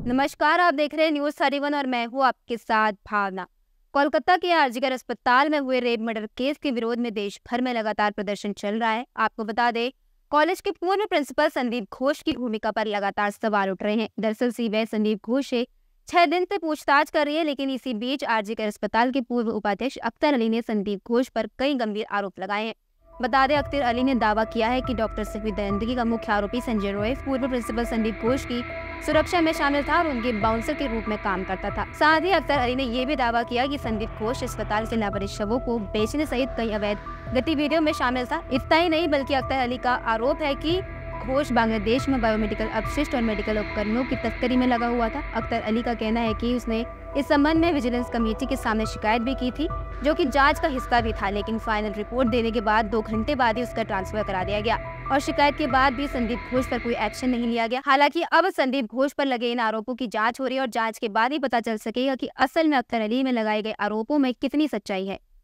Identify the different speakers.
Speaker 1: नमस्कार, आप देख रहे हैं न्यूज 31 और मैं हूं आपके साथ भावना। कोलकाता के आरजीकर अस्पताल में हुए रेप मर्डर केस के विरोध में देश भर में लगातार प्रदर्शन चल रहा है। आपको बता दें, कॉलेज के पूर्व प्रिंसिपल संदीप घोष की भूमिका पर लगातार सवाल उठ रहे हैं। दरअसल सीबीआई संदीप घोष से 6 दिन से पूछताछ कर रही है, लेकिन इसी बीच आरजीकर अस्पताल के पूर्व उपाध्यक्ष अख्तर अली ने संदीप घोष पर कई गंभीर आरोप लगाए हैं। बता दें, अख्तर अली ने दावा किया है कि डॉक्टर सिखवी दरिंदगी का मुख्य आरोपी संजय रॉय पूर्व प्रिंसिपल संदीप घोष की सुरक्षा में शामिल था और उनके बाउंसर के रूप में काम करता था। साथ ही अख्तर अली ने यह भी दावा किया कि संदीप घोष अस्पताल के लावारिस शवों को बेचने सहित कई अवैध गतिविधियों में शामिल था। इतना ही नहीं, बल्कि अख्तर अली का आरोप है कि घोष बांग्लादेश में बायोमेडिकल अपशिष्ट और मेडिकल उपकरणों की तस्करी में लगा हुआ था। अख्तर अली का कहना है कि उसने इस संबंध में विजिलेंस कमेटी के सामने शिकायत भी की थी, जो कि जांच का हिस्सा भी था, लेकिन फाइनल रिपोर्ट देने के बाद 2 घंटे बाद ही उसका ट्रांसफर करा दिया गया और शिकायत के बाद भी संदीप घोष पर कोई एक्शन नहीं लिया गया। हालांकि अब संदीप घोष पर लगे इन आरोपों की जांच हो रही है और जांच के बाद ही पता चल सकेगा कि असल में अख्तर अली में लगाए गए आरोपों में कितनी सच्चाई है।